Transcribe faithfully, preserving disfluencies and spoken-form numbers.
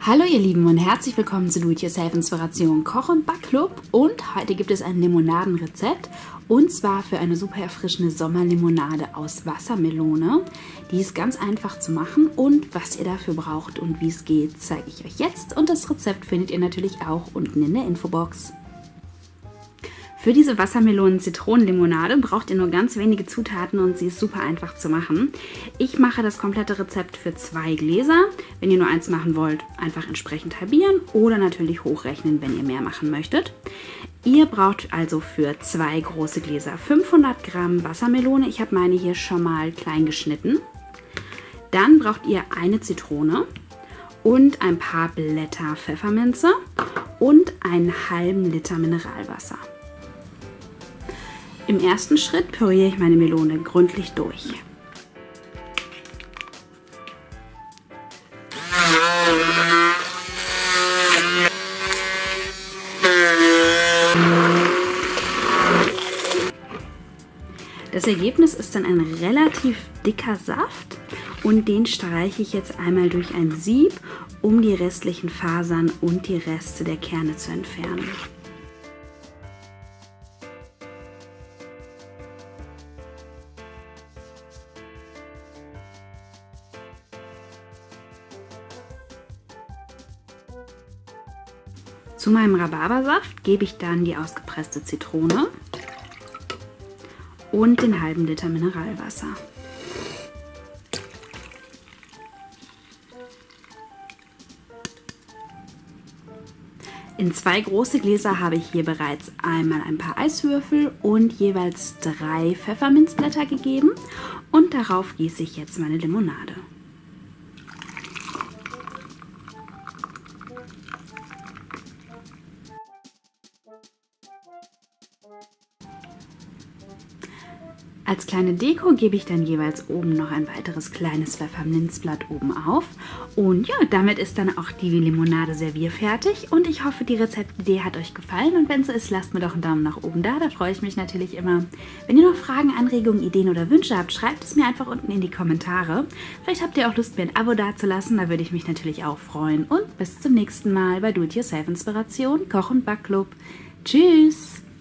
Hallo ihr Lieben und herzlich willkommen zu Do-It-Yourself Inspiration Koch- und Backclub, und heute gibt es ein Limonadenrezept und zwar für eine super erfrischende Sommerlimonade aus Wassermelone. Die ist ganz einfach zu machen und was ihr dafür braucht und wie es geht, zeige ich euch jetzt, und das Rezept findet ihr natürlich auch unten in der Infobox. Für diese Wassermelonen-Zitronen-Limonade braucht ihr nur ganz wenige Zutaten und sie ist super einfach zu machen. Ich mache das komplette Rezept für zwei Gläser. Wenn ihr nur eins machen wollt, einfach entsprechend halbieren oder natürlich hochrechnen, wenn ihr mehr machen möchtet. Ihr braucht also für zwei große Gläser fünfhundert Gramm Wassermelone. Ich habe meine hier schon mal klein geschnitten. Dann braucht ihr eine Zitrone und ein paar Blätter Pfefferminze und einen halben Liter Mineralwasser. Im ersten Schritt püriere ich meine Melone gründlich durch. Das Ergebnis ist dann ein relativ dicker Saft und den streiche ich jetzt einmal durch ein Sieb, um die restlichen Fasern und die Reste der Kerne zu entfernen. Zu meinem Rhabarbersaft gebe ich dann die ausgepresste Zitrone und den halben Liter Mineralwasser. In zwei große Gläser habe ich hier bereits einmal ein paar Eiswürfel und jeweils drei Pfefferminzblätter gegeben und darauf gieße ich jetzt meine Limonade. Als kleine Deko gebe ich dann jeweils oben noch ein weiteres kleines Pfefferminzblatt oben auf. Und ja, damit ist dann auch die Limonade servierfertig. Und ich hoffe, die Rezeptidee hat euch gefallen. Und wenn so ist, lasst mir doch einen Daumen nach oben da. Da freue ich mich natürlich immer. Wenn ihr noch Fragen, Anregungen, Ideen oder Wünsche habt, schreibt es mir einfach unten in die Kommentare. Vielleicht habt ihr auch Lust, mir ein Abo dazulassen. Da würde ich mich natürlich auch freuen. Und bis zum nächsten Mal bei Do-It-Yourself Inspiration Koch- und Backclub. Tschüss!